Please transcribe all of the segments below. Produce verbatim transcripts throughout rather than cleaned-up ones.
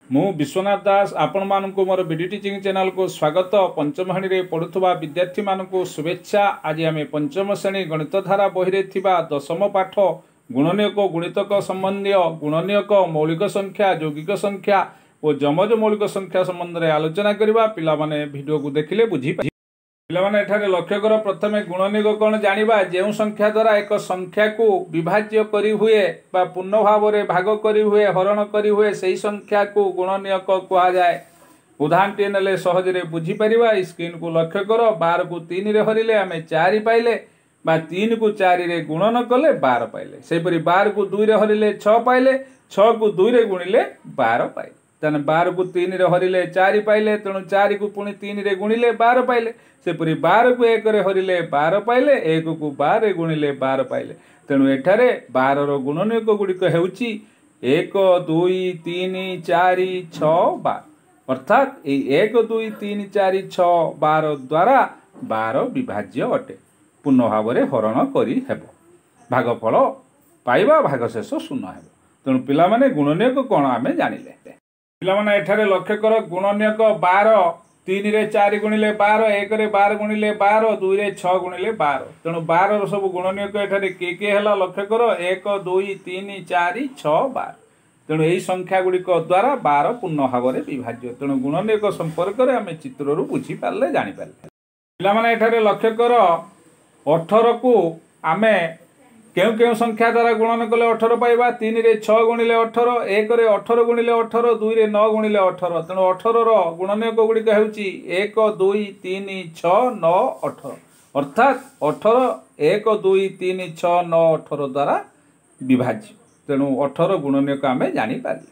मु विश्वनाथ दास आपण मानक मोर वीडियो टीचिंग चैनल को स्वागत। पंचम श्रेणी रे पढ़ुवा विद्यार्थी मानक शुभेच्छा। आज आम पंचम श्रेणी गणित धारा बही दशम पाठ गुणनीयक गुणितक संबंधी गुणनीयक मौलिक संख्या यौगिक संख्या और जमज मौलिक संख्या संबंध में आलोचना करवा। पिला माने वीडियो को देखिले बुझी पिलाने एठारे लक्ष्य कर प्रथमे गुणनीयक कौन जानिबा। जो संख्या द्वारा एक संख्या को विभाज्य करी हुए बा पूर्ण भाव में भाग करी हुए हरण करी हुए सही संख्या को गुणनीयक कहा जाए। उदाहरण टे नेले सहजरे बुझी परिबा। स्क्रीन को लक्ष्य कर। बार को तीन रे हरिले आमे चार पाइले बा तीन को चार रे गुणन कले बार पाइले। सेपरी बार को दुई रे हरिले छह पाइले छह को दुई रे गुणिले बार पाइले। तेना बार को तीन रे हरिले चार पाइले तेणु चार को पुणी तीन रे गुणिले बार पाइले। सेपरी बार को एक रे हरिले बार पाइले एक को बार रे गुणिले बार पाइले। तेणु एठारे बार रो गुणनीयक गुड़िक हेउची एक दुई तीन चार छह बार। अर्थात ये एक दुई तीन चार छह बार द्वारा बार विभाज्य अटे। पूर्ण भाव में हरण करी हेबो। भागफल पाइबा भागशेष शून्य हेबो। तेणु पिला माने गुणनीयक कौन आमे जानिले। पिला माने एठारे लक्ष्य कर। गुणनीयक बार तीन रे चार गुणिले बार एक रे बार गुणिले बार दुई रे छह गुणिले बार। तेणु बार सब गुणनीयक एठारे के के हला लक्ष्य कर। एक दुई तीन चार छह बार। तेणु यही संख्या गुड़िक द्वारा बार पूर्ण भाव में विभाज्य। तेणु गुणनीयक संपर्क में आम चित्रु बुझी पारे जानीपारे। पिलाने एठारे लक्ष्य कर। अठर को आमे क्यों क्यों संख्या द्वारा गुणन कले अठर पाइबा। तीन रे छह गुणिले अठर एक रे अठर गुणिले अठर दुई रे नौ गुणिले अठर। तेणु अठर गुणनीयक गुड़िक हेउची एक दुई तीन छह नौ अठर। अर्थात अठर एक दुई तीन छह नौ अठर द्वारा विभाज्य। तेणु अठर गुणनीयक आमे जानी पारे।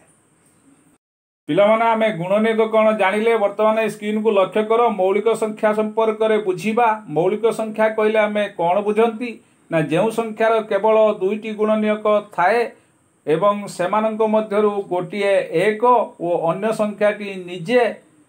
पिला माने आमे गुणनीयक कौन जानिले। वर्तमान स्क्रीन को लक्ष्य कर। मौलिक संख्या संपर्क में बुझीबा। मौलिक संख्या कहले आमे कौन बुझंती ना जो संख्यार केवल दुईटी गुणनीयक थाए एवं सेमानंक मध्यरु गोटिए एक और अन्य संख्याटी निजे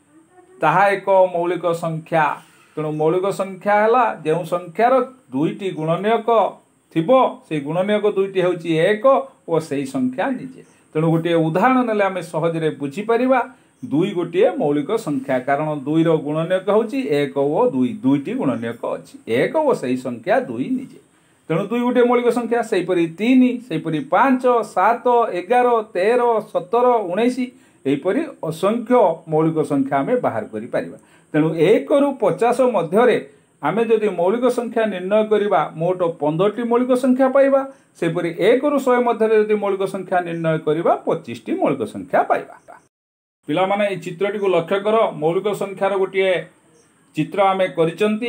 ताहा एक मौलिक संख्या। तेणु मौलिक संख्या है जो संख्यार दुईटी गुणनीयक थिबो से गुणनीयक दुईटी हेउची एक और सही संख्या निजे। तेणु गोटे उदाहरण नेले आमे सहजरे बुझी परिबा। दुई गोटे मौलिक संख्या कारण दुई रो गुणनीयक होउची एक और दुई दुईटी गुणनीयक अछि एक और सही संख्या दुई निजे। तेणु दुई गोटे मौलिक संख्या सेपरी तीन सेपरी पांच सात एगार तेर सतर उन्नीस यहपरी असंख्य मौलिक संख्या आम बाहर करि परिबा। तेणु एक रु पचास मध्य आम जदि मौलिक संख्या निर्णय करवा मोट पंद्रह मौलिक संख्या पाइबा। सेपरी एक रु सौ मध्य जदि मौलिक संख्या निर्णय करवा पच्चीस टी मौलिक संख्या पाइबा। पिला माने ए चित्रटी को लक्ष्य कर। मौलिक संख्यार गोटे चित्र आमे करिसंती।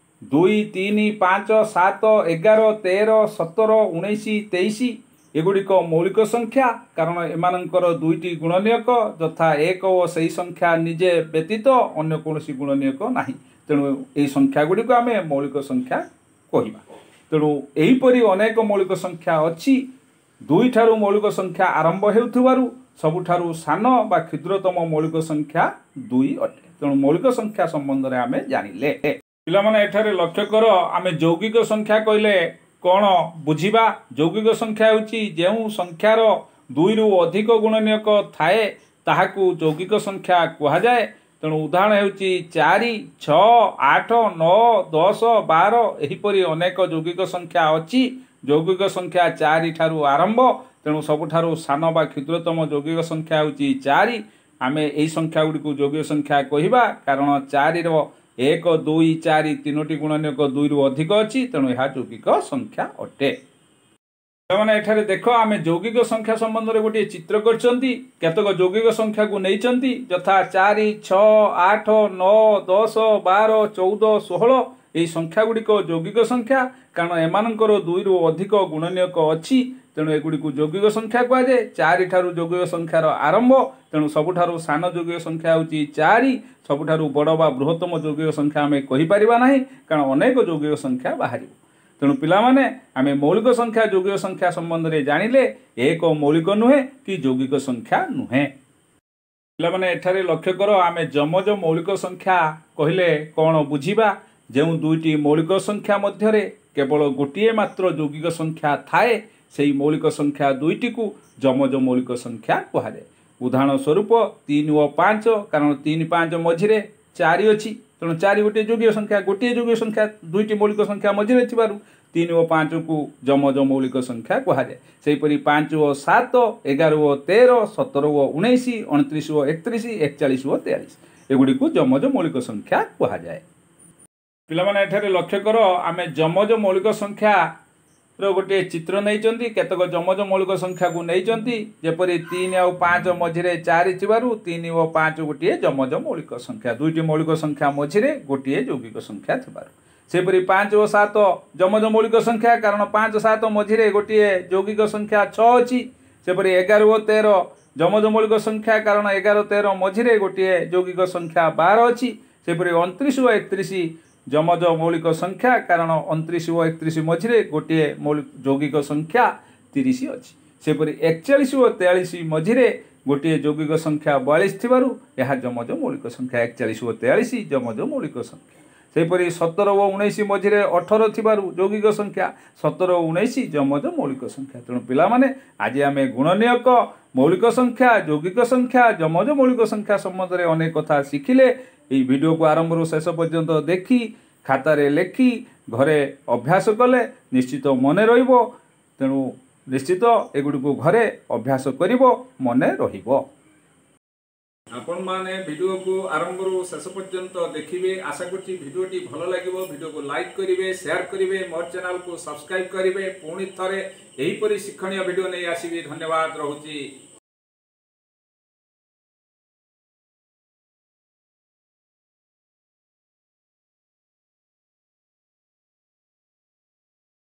दुई तीन पाँच सात एगार तेर सतर उन्नीस तेईस एगुड़िक मौलिक संख्या कारण एमानंकर दुईटी गुणनीयक यथा एक और सही संख्या निजे व्यतीत अन्य कौन गुणनीयक नहीं। तेणु यही संख्या गुड़िक आम मौलिक संख्या कहवा। तेणु यहीपरि अनेक मौलिक संख्या अच्छी। दुई ठारू मौलिक संख्या आरंभ हेउथिबारु सबुठारू सान बा क्षुद्रतम मौलिक संख्या दुई अटे। तेणु मौलिक संख्या संबंध में आम जानिले। पिला माने एठारे लक्ष्य कर। आमे यौगिक संख्या कहले कौन बुझीबा। यौगिक संख्या होची जेउ संख्यार दुई रु अधिक गुणनीयक थाए ताहाकू यौगिक संख्या कहा जाए। तेणु उदाहरण होची चार छह आठ नौ दस बार एहीपरि अनेक यौगिक संख्या अच्छी। यौगिक संख्या चार ठारू आरंभ। तेणु सबुठारू सान बा क्षुद्रतम यौगिक संख्या होची चार। आमे एही संख्या गुड़िक यौगिक संख्या कहवा कारण चार रो एक दुई चार तीनोटी गुणनीयक दुई रु अधिक अच्छी। तेणु यह यौगिक संख्या अटे। मैंने एठारे देख आम यौगिक संख्या संबंध में गोटे चित्र करछंती। केतक यौगिक संख्या को नहींचंती यथा चार छह आठ नौ दस बार चौदह षोहल यही संख्या गुड़िक यौगिक संख्या कारण एमानंकर दुई रु अधिक गुणनीयक अच्छी। तेणु एगुड़िक यौगिक संख्या कहुए। चार ठारू यौगिक संख्यार आरंभ। तेणु सबुठारू सान यौगिक संख्या होची चार सबुठारू बड़ बा बृहत्तम यौगिक संख्या आम कहीपर ना कारण अनेक यौगिक संख्या बाहर। तेणु पिला माने आमे मौलिक संख्या यौगिक संख्या संबंध में जानिले एक मौलिक नुहे कि यौगिक संख्या नुहे। पिला माने एठारे लक्ष्य कर। आमे जमज मौलिक संख्या कहले कौन बुझीबा। जो दुईटी मौलिक संख्या मध्य केवल गोटे मात्र यौगिक संख्या थाए से मौलिक संख्या दुईटी को जमज मौलिक संख्या कहुए। उदाहरण स्वरूप तीन ओ पाँच कारण तीन पाँच मझिरे चारि अच्छी तेणु चारि गोटे जोगी संख्या गोटे जोगी संख्या दुईटी मौलिक संख्या मझिरे थिबारु तीन ओ पाँच को जमज मौलिक संख्या कहुए सेहीपरि पाँच ओ सात एगार ओ तेरह सतर ओ उन्नीस अणतीस ओ एकतीस एकचाश ओ तेयालीस एगुड़ी को जमज मौलिक संख्या कहुए। पिलामाने एठारे लक्ष्य कर आमे जमज मौलिक संख्या रो गोटे चित्र नहीं केतक जमज मौलिक संख्या को नहीं जेपरी तीन आउ पाँच मझिरे चारि थिबारु तीन ओ पाँच गोटे जमज मौलिक संख्या दुईटी मौलिक संख्या मझिरे गोटे यौगिक संख्या थिबारु सेपरी पाँच ओ सात जमज मौलिक संख्या कारण पाँच सात मझिरे गोटे यौगिक संख्या छः अच्छी सेपरी एगार ओ तेरह जमज मौलिक संख्या कारण एगार तेरह मझिरे गोटे यौगिक संख्या बारह अच्छी सेपरी अणतीस ओ एकतीस जमज मौलिक संख्या कारण अणतीस ओ एकतीस मझिरे गोटे मौलिक यौगिक संख्या तीस अच्छी सेपरी एकचाश ओ तेयालीस मझिरे गोटे यौगिक संख्या बयालीस थिबारु यह जमज मौलिक संख्या एकचाश ओ तेयालीस जमज मौलिक संख्या सेपरी सतर ओ उन्नीस मझिरे अठर थिबारु यौगिक संख्या सतर ओ उन्नीस जमज मौलिक संख्या तेणु पिला माने आज आमे गुणनीयक मौलिक संख्या यौगिक संख्या जमज मौलिक संख्या संबंध में अनेक कथा शिखिले ये वीडियो को आरंभ रू शेष पर्यंत देखी खातारे लेखी घरे अभ्यास कले निश्चित मने रहिबो तेणु निश्चित एगुड़ी को घरे अभ्यास करिबो मने रहिबो। आपण माने वीडियो को आरंभ रू शेष पर्यंत देखिबे आशा करछि वीडियोटी भलो लागिबो वीडियो को लाइक करिवे शेयर करिवे मोर चैनल को सब्सक्राइब करिवे पुणी थरे एही परि शिक्षणीय वीडियो नै आसीबे धन्यवाद रहुछि।